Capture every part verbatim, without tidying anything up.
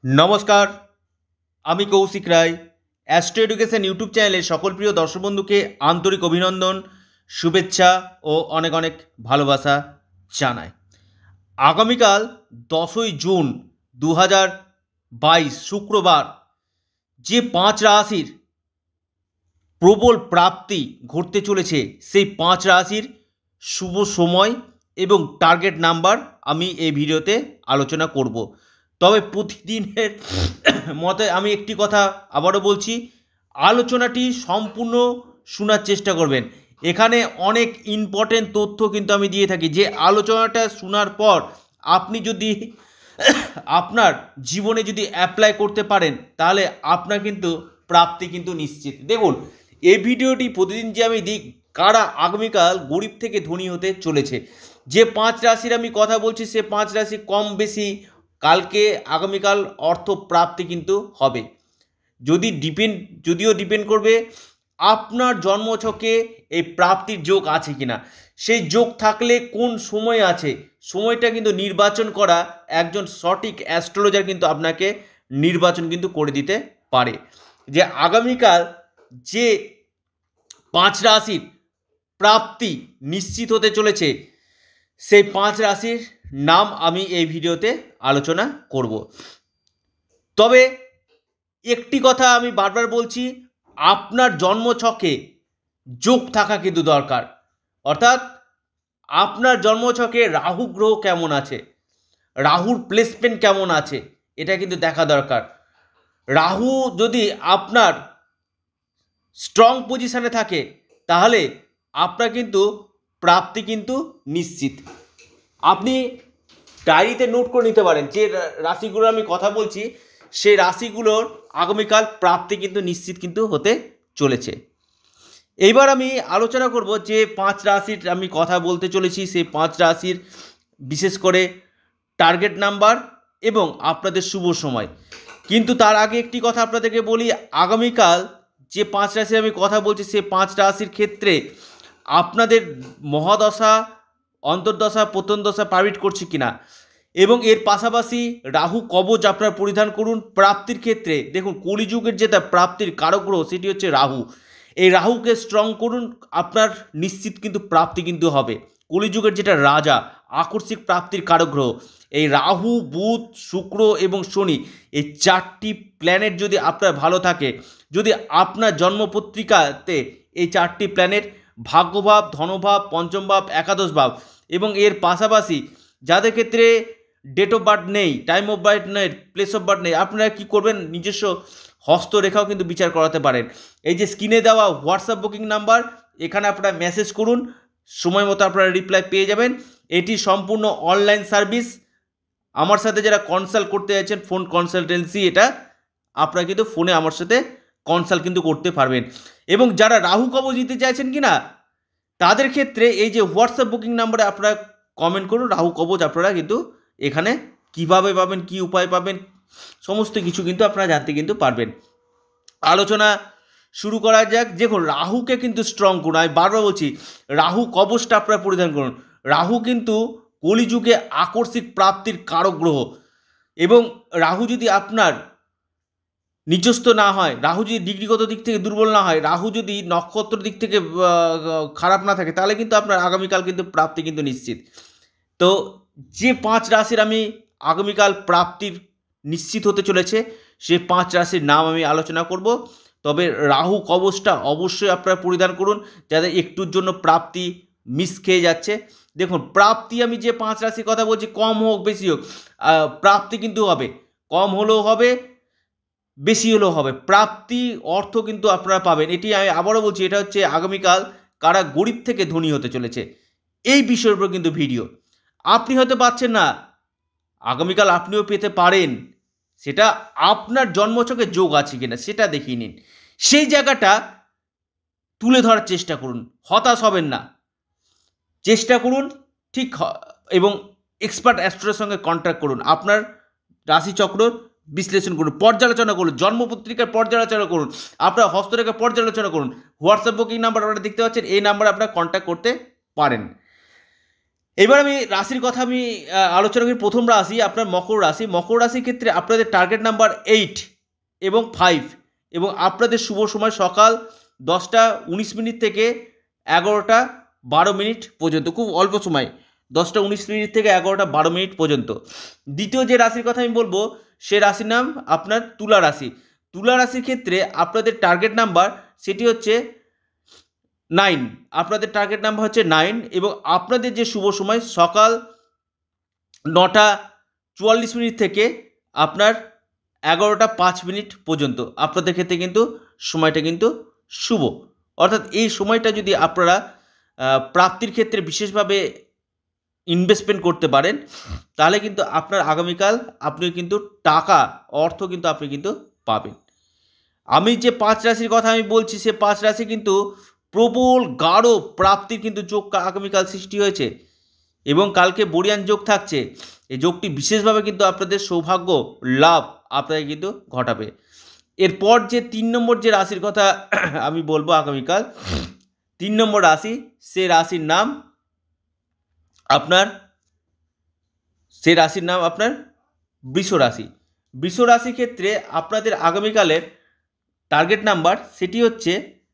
नमस्कार आमी Kaushik Roy astro education YouTube चैनले सकल प्रिय दर्शक बंधुके आंतरिक अभिनंदन शुभेच्छा और अनेक अनेक भालोबासा जानाई। आगामीकाल दसई जून दो हज़ार बाईस शुक्रवार जे पाँच राशिर प्रबल प्राप्ति घटते चलेछे सेई पाँच राशिर शुभ समय एवं टार्गेट नाम्बार आमी एई भिडियोते आलोचना करब। तबे प्रतिदिनेर मते आमी एकटी कथा आबारो बोलছি, आलोचनाटी सम्पूर्ण शोनार चेष्टा करबेन। एखाने अनेक इम्पोर्टेंट तथ्य किन्तु आमी दिए थाकी जे आलोचनाटा शोनार पर आपनी यदि आपनार जीवने यदि अ্যাপ্লাই करते पारेन ताहले आपनार किन्तु प्राप्ति किन्तु निश्चित। देखुन এই ভিডিওটি প্রতিদিন যে আমি দিই কারা আগামীকাল গরিব থেকে ধনী হতে চলেছে, যে পাঁচ রাশির আমি কথা বলছি সে পাঁচ রাশি কম বেশি কালকে আগামীকাল অর্থ প্রাপ্তি কিন্তু হবে। যদি ডিপেন্ড যদিও ডিপেন্ড করবে আপনার জন্মছকে এই প্রাপ্তির যোগ আছে কিনা, সেই যোগ থাকলে কোন সময় আছে সময়টা কিন্তু নির্বাচন করা একজন সঠিক অ্যাস্ট্রোলজার কিন্তু আপনাকে নির্বাচন কিন্তু করে দিতে পারে। যে আগামীকাল যে পাঁচ রাশির প্রাপ্তি নিশ্চিত হতে চলেছে সেই পাঁচ রাশির নাম আমি এই ভিডিওতে আলোচনা করব। তবে একটি কথা আমি বারবার বলছি, আপনার জন্মছকে যোগ থাকা কিন্তু দরকার। অর্থাৎ আপনার জন্মছকে রাহু গ্রহ কেমন আছে, রাহুর প্লেসমেন্ট কেমন আছে এটা কিন্তু দেখা দরকার। রাহু যদি আপনার স্ট্রং পজিশনে থাকে তাহলে আপনার কিন্তু প্রাপ্তি কিন্তু নিশ্চিত। আপনি ডায়েরিতে নোট করে নিতে পারেন যে রাশিগুলোর আমি কথা বলছি সেই রাশিগুলোর আগামীকাল প্রাপ্তি কিন্তু নিশ্চিত কিন্তু হতে চলেছে। এইবার আমি আলোচনা করব যে পাঁচ রাশির আমি কথা বলতে চলেছি সেই পাঁচ রাশির বিশেষ করে টার্গেট নাম্বার এবং আপনাদের শুভ সময়। কিন্তু তার আগে একটি কথা আপনাদেরকে বলি, আগামীকাল যে পাঁচ রাশির আমি কথা বলছি সেই পাঁচ রাশির ক্ষেত্রে আপনাদের মহাদশা অন্তর্দশা প্রত্যন্তদশা পারমিট করছে কিনা এবং এর পাশাপাশি রাহু কবচ আপনারা পরিধান করুন প্রাপ্তির ক্ষেত্রে। দেখুন কলিযুগের যেটা প্রাপ্তির কারক গ্রহ সেটি হচ্ছে রাহু, এই রাহুকে স্ট্রং করুন, আপনার নিশ্চিত কিন্তু প্রাপ্তি কিন্তু হবে। কলিযুগের যেটা রাজা আকস্মিক প্রাপ্তির কারক গ্রহ এই রাহু বুধ শুক্র এবং শনি এই চারটি প্ল্যানেট যদি আপনার ভালো থাকে, যদি আপনার জন্মপত্রিকাতে এই চারটি প্ল্যানেট ভাগ্যভাব ধনভাব পঞ্চম ভাব একাদশ ভাব এবং এর পাশাপাশি যাদের ক্ষেত্রে ডেট অফ বার্থ নেই টাইম অফ বার্থ নেই প্লেস অফ বার্থ নেই আপনারা কী করবেন নিজস্ব হস্তরেখাও কিন্তু বিচার করাতে পারেন। এই যে স্ক্রিনে দেওয়া হোয়াটসঅ্যাপ বুকিং নাম্বার এখানে আপনারা মেসেজ করুন, সময় মতো আপনারা রিপ্লাই পেয়ে যাবেন। এটি সম্পূর্ণ অনলাইন সার্ভিস। আমার সাথে যারা কনসাল্ট করতে যাচ্ছেন ফোন কনসালটেন্সি, এটা আপনারা কিন্তু ফোনে আমার সাথে কনসাল্ট কিন্তু করতে পারবেন। এবং যারা রাহু কবচ দিতে চাইছেন কি না তাদের ক্ষেত্রে এই যে হোয়াটসঅ্যাপ বুকিং নাম্বারে আপনারা কমেন্ট করুন রাহু কবচ আপনারা কিন্তু এখানে কিভাবে পাবেন কি উপায় পাবেন সমস্ত কিছু কিন্তু আপনারা জানতে কিন্তু পারবেন। আলোচনা শুরু করা যাক। দেখুন রাহুকে কিন্তু স্ট্রং করুন, আমি বারবার বলছি রাহু কবচটা আপনারা পরিধান করুন। রাহু কিন্তু কলিযুগে আকস্মিক প্রাপ্তির কারক গ্রহ এবং রাহু যদি আপনার নিজস্ব না হয়, রাহু যদি ডিগ্রিগত দিক থেকে দুর্বল না হয়, রাহু যদি নক্ষত্র দিক থেকে খারাপ না থাকে তাহলে কিন্তু আপনার আগামীকাল কিন্তু প্রাপ্তি কিন্তু নিশ্চিত। তো যে পাঁচ রাশির আমি আগামীকাল প্রাপ্তির নিশ্চিত হতে চলেছে সে পাঁচ রাশির নাম আমি আলোচনা করব। তবে রাহু কবচটা অবশ্যই আপনারা পরিধান করুন যাদের একটুর জন্য প্রাপ্তি মিস খেয়ে যাচ্ছে। দেখুন প্রাপ্তি আমি যে পাঁচ রাশির কথা বলছি কম হোক বেশি হোক প্রাপ্তি কিন্তু হবে, কম হলেও হবে বেশি হলেও হবে, প্রাপ্তি অর্থ কিন্তু আপনারা পাবেন। এটি আমি আবারও বলছি এটা হচ্ছে আগামীকাল কারা গরিব থেকে ধনী হতে চলেছে এই বিষয়ের উপর কিন্তু ভিডিও। আপনি হয়তো পাচ্ছেন না, আগামীকাল আপনিও পেতে পারেন, সেটা আপনার জন্মছকে যোগ আছে কিনা সেটা দেখিয়ে নিন, সেই জায়গাটা তুলে ধরার চেষ্টা করুন, হতাশ হবেন না, চেষ্টা করুন ঠিক এবং এক্সপার্ট অ্যাস্ট্রোর সঙ্গে কন্ট্যাক্ট করুন, আপনার রাশিচক্র বিশ্লেষণ করুন, পর্যালোচনা করুন, জন্মপত্রিকার পর্যালোচনা করুন, আপনার হস্তরেখার পর্যালোচনা করুন। হোয়াটসঅ্যাপ বুকিং নাম্বার আপনারা দেখতে পাচ্ছেন এই নাম্বারে আপনারা কন্ট্যাক্ট করতে পারেন। এবার আমি রাশির কথা আমি আলোচনা করি। প্রথম রাশি আপনার মকর রাশি। মকর রাশির ক্ষেত্রে আপনাদের টার্গেট নাম্বার এইট এবং ফাইভ, এবং আপনাদের শুভ সময় সকাল দশটা উনিশ মিনিট থেকে এগারোটা বারো মিনিট পর্যন্ত, খুব অল্প সময়, দশটা উনিশ মিনিট থেকে এগারোটা বারো মিনিট পর্যন্ত। দ্বিতীয় যে রাশির কথা আমি বলবো সে রাশির নাম আপনার তুলা রাশি। তুলা রাশির ক্ষেত্রে আপনাদের টার্গেট নাম্বার সেটি হচ্ছে নাইন, আপনাদের টার্গেট নাম্বার হচ্ছে নাইন, এবং আপনাদের যে শুভ সময় সকাল নটা চুয়াল্লিশ মিনিট থেকে আপনার এগারোটা পাঁচ মিনিট পর্যন্ত আপনাদের ক্ষেত্রে কিন্তু সময়টা কিন্তু শুভ। অর্থাৎ এই সময়টা যদি আপনারা প্রাপ্তির ক্ষেত্রে বিশেষভাবে ইনভেস্টমেন্ট করতে পারেন তাহলে কিন্তু আপনার আগামীকাল আপনি কিন্তু টাকা অর্থ কিন্তু আপনি কিন্তু পাবেন। আমি যে পাঁচ রাশির কথা আমি বলছি সে পাঁচ রাশি কিন্তু প্রবল গাঢ় প্রাপ্তির কিন্তু যোগ আগামীকাল সৃষ্টি হয়েছে, এবং কালকে বরিয়ান যোগ থাকছে। এই যোগটি বিশেষভাবে কিন্তু আপনাদের সৌভাগ্য লাভ আপনাকে কিন্তু ঘটাবে। এরপর যে তিন নম্বর যে রাশির কথা আমি বলবো আগামীকাল, তিন নম্বর রাশি, সে রাশির নাম আপনার সে রাশির নাম আপনার বৃষ রাশি। বৃষ রাশির ক্ষেত্রে আপনাদের আগামীকালের টার্গেট নাম্বার সেটি হচ্ছে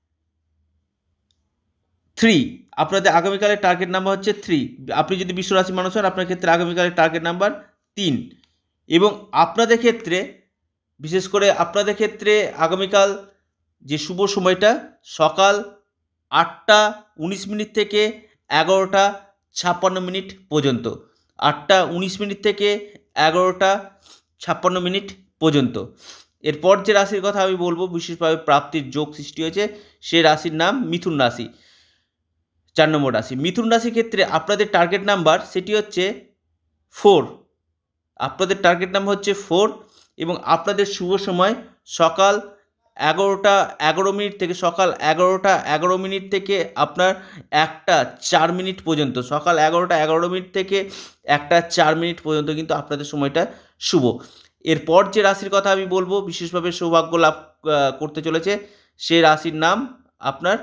থ্রি। আপনাদের আগামীকালের টার্গেট নাম্বার হচ্ছে থ্রি। আপনি যদি বৃষ রাশি মানুষ হন আপনার ক্ষেত্রে আগামীকালের টার্গেট নাম্বার তিন, এবং আপনাদের ক্ষেত্রে বিশেষ করে আপনাদের ক্ষেত্রে আগামীকাল যে শুভ সময়টা সকাল আটটা উনিশ মিনিট থেকে এগারোটা ছাপ্পান্ন মিনিট পর্যন্ত, আটটা উনিশ মিনিট থেকে এগারোটা ছাপ্পান্ন মিনিট পর্যন্ত। এরপর যে রাশির কথা আমি বলবো বিশেষভাবে প্রাপ্তির যোগ সৃষ্টি হয়েছে সে রাশির নাম মিথুন রাশি, চার নম্বর রাশি। মিথুন রাশির ক্ষেত্রে আপনাদের টার্গেট নাম্বার সেটি হচ্ছে ফোর, আপনাদের টার্গেট নাম্বার হচ্ছে ফোর, এবং আপনাদের শুভ সময় সকাল এগারোটা এগারো মিনিট থেকে সকাল এগারোটা এগারো মিনিট থেকে আপনার একটা চার মিনিট পর্যন্ত, সকাল এগারোটা এগারো মিনিট থেকে একটা চার মিনিট পর্যন্ত কিন্তু আপনাদের সময়টা শুভ। এরপর যে রাশির কথা আমি বলবো বিশেষভাবে সৌভাগ্য লাভ করতে চলেছে সে রাশির নাম আপনার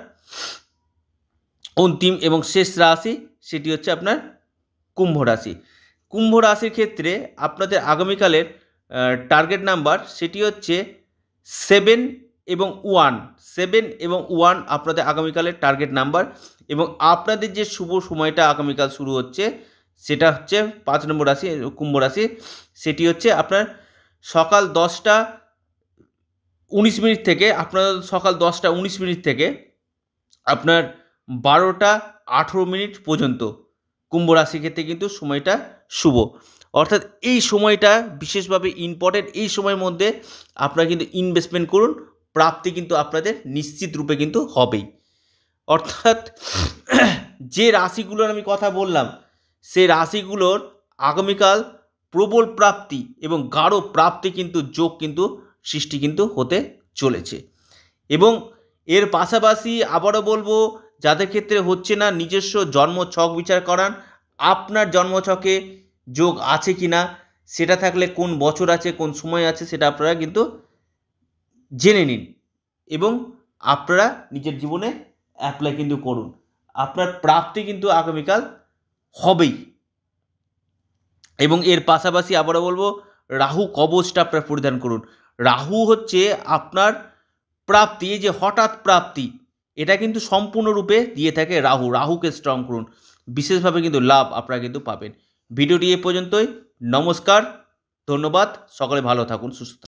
অন্তিম এবং শেষ রাশি সেটি হচ্ছে আপনার কুম্ভ রাশি। কুম্ভ রাশির ক্ষেত্রে আপনাদের আগামীকালের টার্গেট নাম্বার সেটি হচ্ছে সেভেন এবং ওয়ান, সেভেন এবং ওয়ান আপনাদের আগামীকালের টার্গেট নাম্বার, এবং আপনাদের যে শুভ সময়টা আগামীকাল শুরু হচ্ছে সেটা হচ্ছে পাঁচ নম্বর রাশি কুম্ভ রাশি, সেটি হচ্ছে আপনার সকাল দশটা উনিশ মিনিট থেকে আপনার সকাল দশটা উনিশ মিনিট থেকে আপনার বারোটা আঠেরো মিনিট পর্যন্ত কুম্ভ রাশির ক্ষেত্রে কিন্তু সময়টা শুভ। অর্থাৎ এই সময়টা বিশেষভাবে ইম্পর্টেন্ট। এই সময়ের মধ্যে আপনারা কিন্তু ইনভেস্টমেন্ট করুন, প্রাপ্তি কিন্তু আপনাদের নিশ্চিত রূপে কিন্তু হবেই। অর্থাৎ যে রাশিগুলোর আমি কথা বললাম সেই রাশিগুলোর আগামীকাল প্রবল প্রাপ্তি এবং গাঢ় প্রাপ্তি কিন্তু যোগ কিন্তু সৃষ্টি কিন্তু হতে চলেছে। এবং এর পাশাপাশি আবারও বলবো যাদের ক্ষেত্রে হচ্ছে না নিজস্ব জন্ম ছক বিচার করান, আপনার জন্মছকে যোগ আছে কি না সেটা থাকলে কোন বছর আছে কোন সময় আছে সেটা আপনারা কিন্তু জেনে নিন, এবং আপনারা নিজের জীবনে অ্যাপ্লাই কিন্তু করুন। আপনার প্রাপ্তি কিন্তু আগামীকাল হবেই। এবং এর পাশাপাশি আবারও বলবো রাহু কবচটা আপনারা পরিধান করুন। রাহু হচ্ছে আপনার প্রাপ্তি, এই যে হঠাৎ প্রাপ্তি এটা কিন্তু সম্পূর্ণরূপে দিয়ে থাকে রাহু। রাহুকে স্ট্রং করুন, বিশেষভাবে কিন্তু লাভ আপনারা কিন্তু পাবেন। ভিডিওটি এ পর্যন্তই। নমস্কার, ধন্যবাদ, সকলে ভালো থাকুন, সুস্থ।